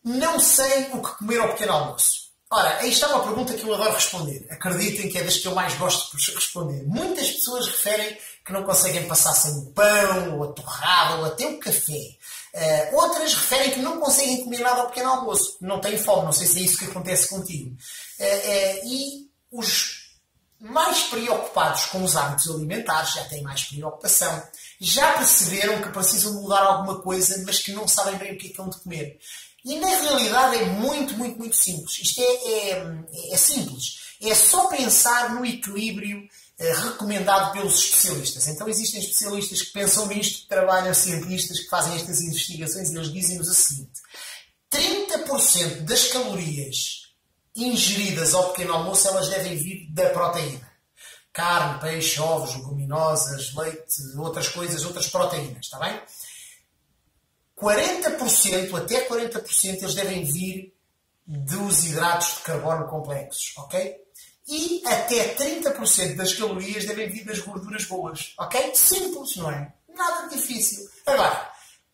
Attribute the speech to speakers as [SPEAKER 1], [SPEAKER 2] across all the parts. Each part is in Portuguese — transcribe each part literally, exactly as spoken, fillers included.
[SPEAKER 1] Não sei o que comer ao pequeno almoço. Ora, aí está uma pergunta que eu adoro responder. Acreditem que é das que eu mais gosto de responder. Muitas pessoas referem que não conseguem passar sem o pão, ou a torrada, ou até o café. Uh, outras referem que não conseguem comer nada ao pequeno almoço. Não têm fome, não sei se é isso que acontece contigo. Uh, uh, e os mais preocupados com os hábitos alimentares já têm mais preocupação. Já perceberam que precisam mudar alguma coisa, mas que não sabem bem o que é que hão de comer. E na realidade é muito, muito, muito simples. Isto é, é, é simples. É só pensar no equilíbrio eh, recomendado pelos especialistas. Então existem especialistas que pensam nisto, que trabalham, cientistas que fazem estas investigações, e eles dizem-nos o seguinte: trinta por cento das calorias ingeridas ao pequeno almoço, elas devem vir da proteína. Carne, peixe, ovos, leguminosas, leite, outras coisas, outras proteínas, está bem? quarenta por cento, até quarenta por cento, eles devem vir dos hidratos de carbono complexos, ok? E até trinta por cento das calorias devem vir das gorduras boas, ok? Simples, não é? Nada difícil. Agora,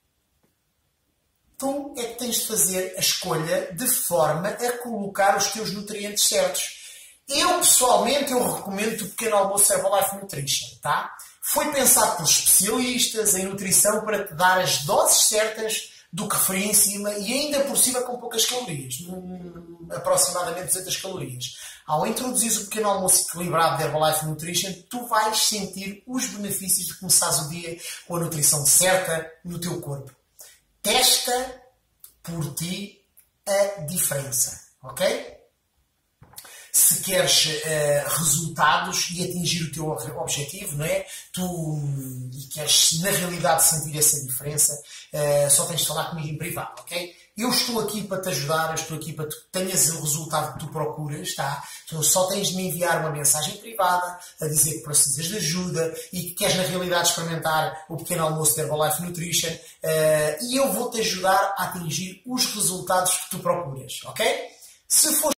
[SPEAKER 1] tu é que tens de fazer a escolha de forma a colocar os teus nutrientes certos. Eu, pessoalmente, eu recomendo o pequeno almoço Herbalife Nutrition, tá? Foi pensado pelos especialistas em nutrição para te dar as doses certas do que referi em cima e ainda por cima com poucas calorias, aproximadamente duzentas calorias. Ao introduzir o pequeno almoço equilibrado de Herbalife Nutrition, tu vais sentir os benefícios de começares o dia com a nutrição certa no teu corpo. Testa por ti a diferença, ok? Se queres uh, resultados e atingir o teu objetivo, não é? Tu e queres, na realidade, sentir essa diferença, uh, só tens de falar comigo em privado, ok? Eu estou aqui para te ajudar, eu estou aqui para que tenhas o resultado que tu procuras, tá? Tu só tens de me enviar uma mensagem privada a dizer que precisas de ajuda e que queres, na realidade, experimentar o pequeno almoço de Herbalife Nutrition, uh, e eu vou-te ajudar a atingir os resultados que tu procuras, ok? Se for